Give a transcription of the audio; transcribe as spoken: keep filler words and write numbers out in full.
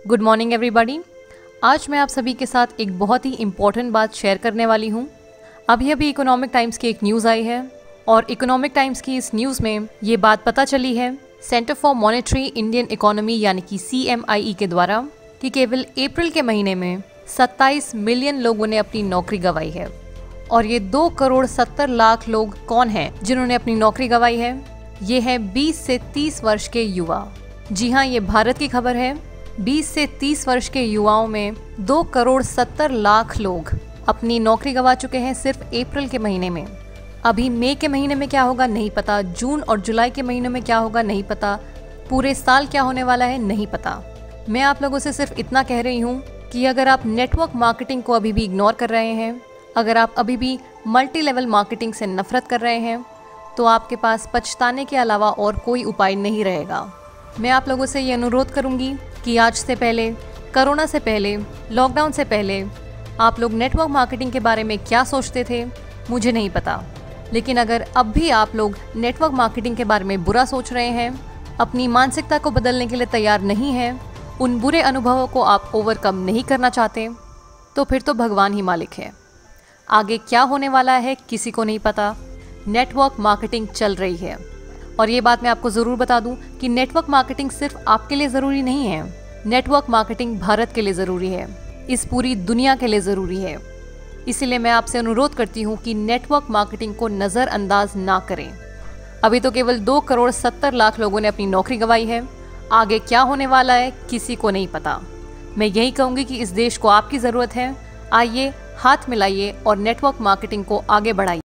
Good morning everybody. आज मैं आप सभी के साथ एक बहुत ही इम्पॉर्टेंट बात शेयर करने वाली हूँ। अभी अभी इकोनॉमिक टाइम्स की एक न्यूज़ आई है और इकोनॉमिक टाइम्स की इस न्यूज़ में ये बात पता चली है centre for monetary Indian economy यानी कि सी एम आई ई के द्वारा कि केवल अप्रैल के महीने में सत्ताईस मिलियन लोगों ने अपनी नौकरी गंवाई है। और ये दो करोड़ सत्तर लाख लोग कौन हैं जिन्होंने अपनी नौकरी गंवाई है? ये है बीस से तीस वर्ष के युवा। जी हाँ, ये भारत की खबर है। बीस से तीस वर्ष के युवाओं में दो करोड़ सत्तर लाख लोग अपनी नौकरी गंवा चुके हैं सिर्फ अप्रैल के महीने में। अभी मई के महीने में क्या होगा नहीं पता, जून और जुलाई के महीनों में क्या होगा नहीं पता, पूरे साल क्या होने वाला है नहीं पता। मैं आप लोगों से सिर्फ इतना कह रही हूँ कि अगर आप नेटवर्क मार्केटिंग को अभी भी इग्नोर कर रहे हैं, अगर आप अभी भी मल्टी लेवल मार्केटिंग से नफरत कर रहे हैं, तो आपके पास पछताने के अलावा और कोई उपाय नहीं रहेगा। मैं आप लोगों से ये अनुरोध करूंगी कि आज से पहले, कोरोना से पहले, लॉकडाउन से पहले आप लोग नेटवर्क मार्केटिंग के बारे में क्या सोचते थे मुझे नहीं पता, लेकिन अगर अब भी आप लोग नेटवर्क मार्केटिंग के बारे में बुरा सोच रहे हैं, अपनी मानसिकता को बदलने के लिए तैयार नहीं हैं, उन बुरे अनुभवों को आप ओवरकम नहीं करना चाहते, तो फिर तो भगवान ही मालिक है। आगे क्या होने वाला है किसी को नहीं पता। नेटवर्क मार्केटिंग चल रही है और ये बात मैं आपको ज़रूर बता दूं कि नेटवर्क मार्केटिंग सिर्फ आपके लिए ज़रूरी नहीं है। नेटवर्क मार्केटिंग भारत के लिए ज़रूरी है, इस पूरी दुनिया के लिए ज़रूरी है। इसीलिए मैं आपसे अनुरोध करती हूँ कि नेटवर्क मार्केटिंग को नज़रअंदाज ना करें। अभी तो केवल दो करोड़ सत्तर लाख लोगों ने अपनी नौकरी गंवाई है। आगे क्या होने वाला है किसी को नहीं पता। मैं यही कहूँगी कि इस देश को आपकी ज़रूरत है। आइए हाथ मिलाइए और नेटवर्क मार्केटिंग को आगे बढ़ाइए।